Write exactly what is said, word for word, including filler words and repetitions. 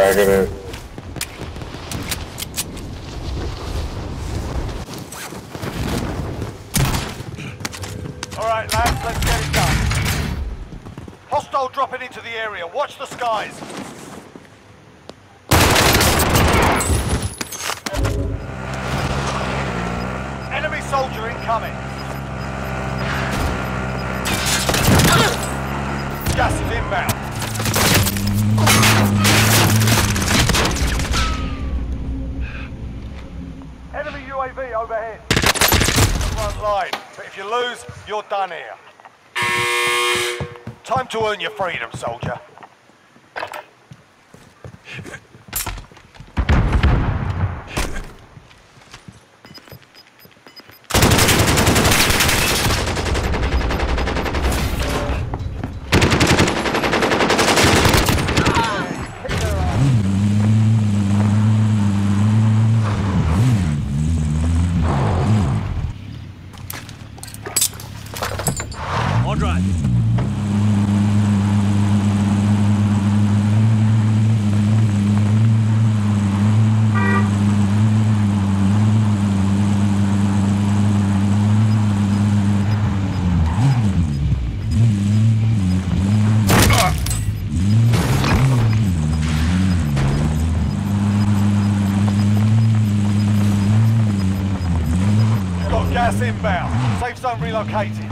targeted. Alright lads, let's get it done. Hostile dropping into the area, watch the skies. Enemy soldier incoming. Gas is inbound. Enemy U A V overhead. Front line, but if you lose, you're done here. Time to earn your freedom, soldier. On drive. Got gas inbound. Safe zone relocated.